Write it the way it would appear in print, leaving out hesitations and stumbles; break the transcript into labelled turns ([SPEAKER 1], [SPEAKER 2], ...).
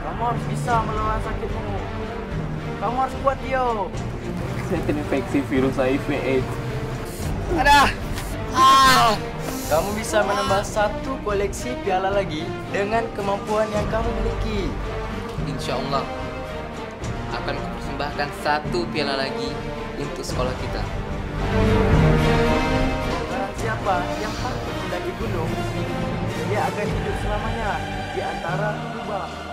[SPEAKER 1] Kamu harus bisa melawan sakitmu. Kamu harus kuat, Dio.
[SPEAKER 2] Saya terinfeksi virus HIV/AIDS.
[SPEAKER 1] Ada. Kamu bisa menambah satu koleksi piala lagi dengan kemampuan yang kamu miliki.
[SPEAKER 3] Insya Allah akan kupersembahkan satu piala lagi untuk sekolah kita.
[SPEAKER 1] Barang siapa yang takut mendaki gunung, dia akan hidup selamanya di antara lubang.